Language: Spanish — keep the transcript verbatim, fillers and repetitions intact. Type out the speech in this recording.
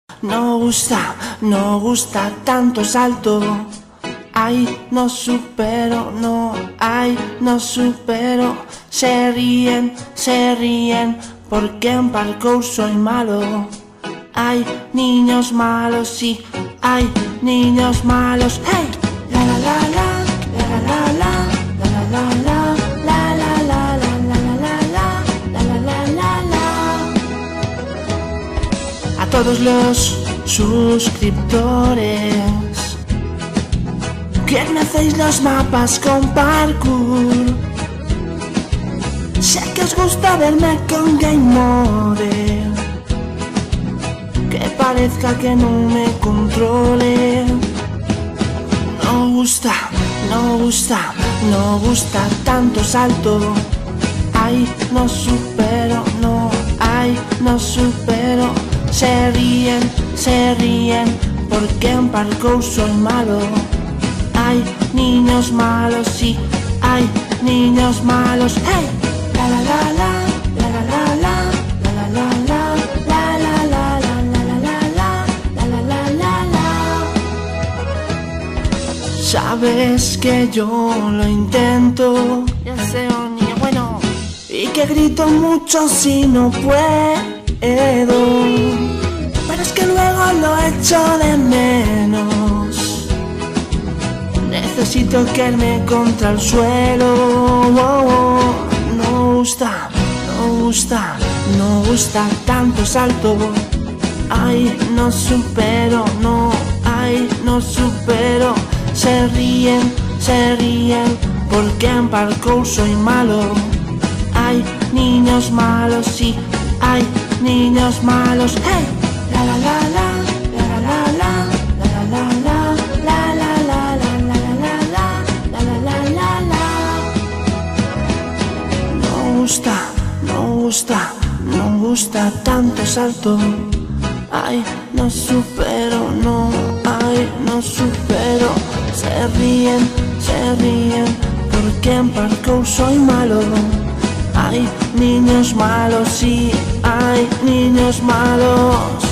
No gusta, no gusta tanto salto. Ay, no supero, no, ay, no supero. Se ríen, se ríen, porque en parkour soy malo. Hay niños malos, sí, hay niños malos. ¡Hey! La la la la, la la la la, la la la la, la la la la, la la la la, la la. A todos los suscriptores que me hacéis los mapas con parkour, sé que os gusta verme con game mode, que parezca que no me controle. No gusta, no gusta, no gusta tanto salto. Ay, no supero, no, ay, no supero. Se ríen, se ríen, porque en parkour soy malo. Hay niños malos, sí, hay niños malos. ¡Hey! La la la la, la la la la, la la la la, la la la la, la la la la, la la la la. Sabes que yo lo intento, ya sé, niño bueno, y que grito mucho si no puedo, pero es que luego lo echo de menos. Necesito caerme contra el suelo. Oh, oh. No gusta, no gusta, no gusta tanto salto. Ay, no supero, no, ay, no supero. Se ríen, se ríen, porque en parkour soy malo. Hay niños malos, sí, hay niños malos. ¡Hey! La la la la, la la la la, la la la la, la la la la, la la la la. No gusta, no gusta, no gusta tanto salto. Ay, no supero, no, ay, no supero. Se ríen, se ríen, porque en parkour soy malo. Hay niños malos, sí, hay niños malos.